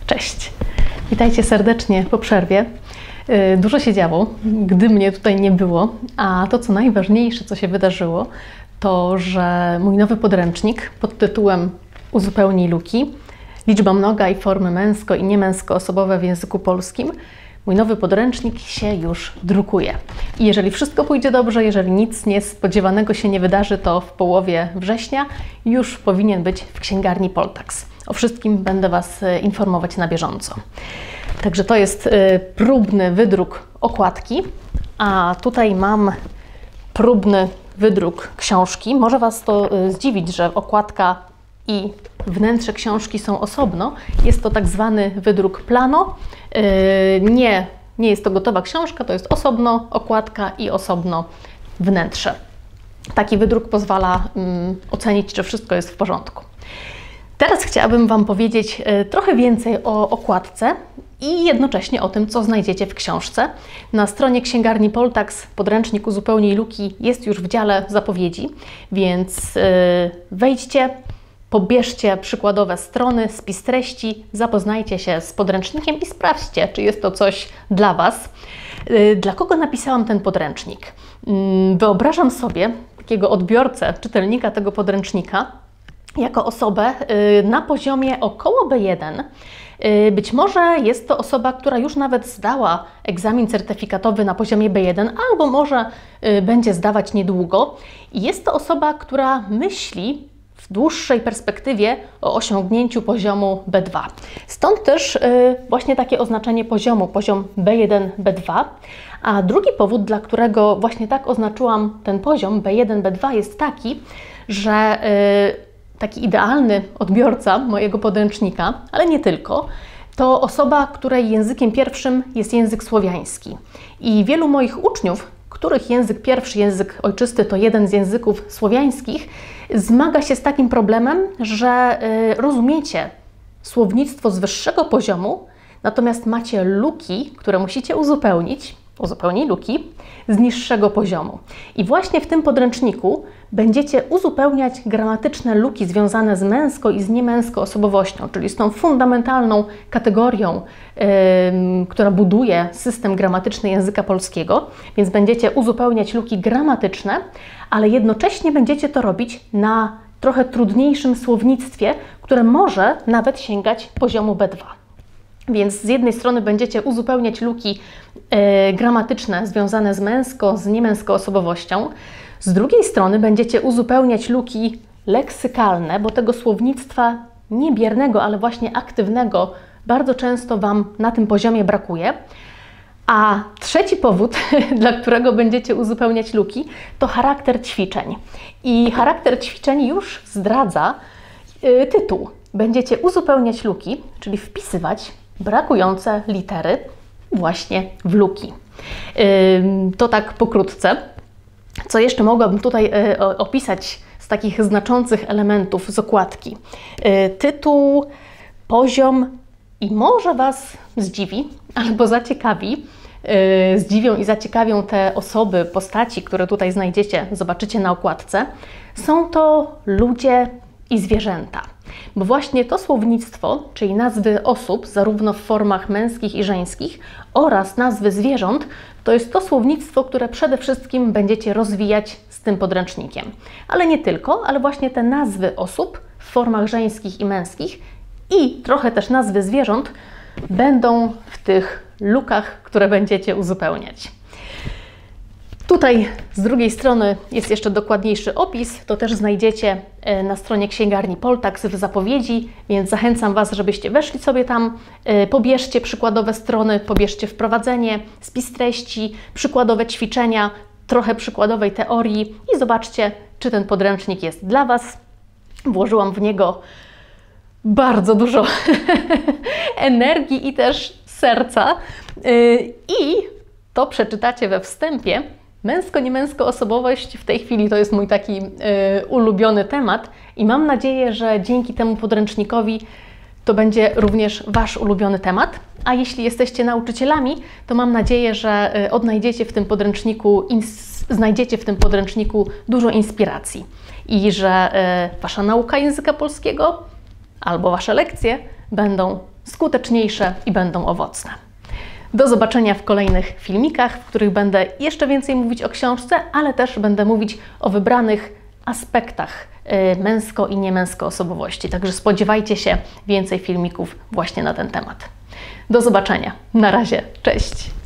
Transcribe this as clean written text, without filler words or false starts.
Cześć! Witajcie serdecznie po przerwie. Dużo się działo, gdy mnie tutaj nie było, a to co najważniejsze, co się wydarzyło, to że mój nowy podręcznik pod tytułem Uzupełnij luki, liczba mnoga i formy męsko- i niemęskoosobowe w języku polskim, mój nowy podręcznik się już drukuje. I jeżeli wszystko pójdzie dobrze, jeżeli nic niespodziewanego się nie wydarzy, to w połowie września już powinien być w księgarni Poltax. O wszystkim będę Was informować na bieżąco. Także to jest próbny wydruk okładki, a tutaj mam próbny wydruk książki. Może Was to zdziwić, że okładka i wnętrze książki są osobno. Jest to tak zwany wydruk plano. Nie jest to gotowa książka, to jest osobno okładka i osobno wnętrze. Taki wydruk pozwala ocenić, czy wszystko jest w porządku. Teraz chciałabym Wam powiedzieć trochę więcej o okładce i jednocześnie o tym, co znajdziecie w książce. Na stronie księgarni Poltax podręcznik Uzupełnij luki jest już w dziale zapowiedzi, więc wejdźcie, pobierzcie przykładowe strony, spis treści, zapoznajcie się z podręcznikiem i sprawdźcie, czy jest to coś dla Was. Dla kogo napisałam ten podręcznik? Wyobrażam sobie takiego odbiorcę, czytelnika tego podręcznika, jako osobę na poziomie około B1. Być może jest to osoba, która już nawet zdała egzamin certyfikatowy na poziomie B1, albo może będzie zdawać niedługo. I jest to osoba, która myśli w dłuższej perspektywie o osiągnięciu poziomu B2. Stąd też właśnie takie oznaczenie poziomu, poziom B1, B2. A drugi powód, dla którego właśnie tak oznaczyłam ten poziom B1, B2 jest taki, że taki idealny odbiorca mojego podręcznika, ale nie tylko, to osoba, której językiem pierwszym jest język słowiański. I wielu moich uczniów, których język pierwszy, język ojczysty to jeden z języków słowiańskich, zmaga się z takim problemem, że rozumiecie słownictwo z wyższego poziomu, natomiast macie luki, które musicie uzupełnić, uzupełnij luki, z niższego poziomu. I właśnie w tym podręczniku będziecie uzupełniać gramatyczne luki związane z męsko i z niemęsko osobowością, czyli z tą fundamentalną kategorią, która buduje system gramatyczny języka polskiego, więc będziecie uzupełniać luki gramatyczne, ale jednocześnie będziecie to robić na trochę trudniejszym słownictwie, które może nawet sięgać poziomu B2. Więc z jednej strony będziecie uzupełniać luki gramatyczne związane z męsko, z niemęsko osobowością, z drugiej strony będziecie uzupełniać luki leksykalne, bo tego słownictwa nie biernego, ale właśnie aktywnego bardzo często Wam na tym poziomie brakuje. A trzeci powód, dla którego będziecie uzupełniać luki, to charakter ćwiczeń. I charakter ćwiczeń już zdradza tytuł. Będziecie uzupełniać luki, czyli wpisywać brakujące litery właśnie w luki. To tak pokrótce. Co jeszcze mogłabym tutaj opisać z takich znaczących elementów z okładki? Tytuł, poziom i może Was zdziwi albo zaciekawi. Zdziwią i zaciekawią te osoby, postaci, które tutaj znajdziecie, zobaczycie na okładce. Są to ludzie i zwierzęta. Bo właśnie to słownictwo, czyli nazwy osób, zarówno w formach męskich i żeńskich, oraz nazwy zwierząt, to jest to słownictwo, które przede wszystkim będziecie rozwijać z tym podręcznikiem. Ale nie tylko, ale właśnie te nazwy osób w formach żeńskich i męskich i trochę też nazwy zwierząt będą w tych lukach, które będziecie uzupełniać. Tutaj z drugiej strony jest jeszcze dokładniejszy opis, to też znajdziecie na stronie księgarni Poltax w zapowiedzi, więc zachęcam Was, żebyście weszli sobie tam, pobierzcie przykładowe strony, pobierzcie wprowadzenie, spis treści, przykładowe ćwiczenia, trochę przykładowej teorii i zobaczcie, czy ten podręcznik jest dla Was. Włożyłam w niego bardzo dużo energii i też serca i to przeczytacie we wstępie. Męsko-niemęsko osobowość w tej chwili to jest mój taki ulubiony temat i mam nadzieję, że dzięki temu podręcznikowi to będzie również Wasz ulubiony temat. A jeśli jesteście nauczycielami, to mam nadzieję, że znajdziecie w tym podręczniku dużo inspiracji i że Wasza nauka języka polskiego albo Wasze lekcje będą skuteczniejsze i będą owocne. Do zobaczenia w kolejnych filmikach, w których będę jeszcze więcej mówić o książce, ale też będę mówić o wybranych aspektach męsko- i niemęsko osobowości. Także spodziewajcie się więcej filmików właśnie na ten temat. Do zobaczenia. Na razie. Cześć.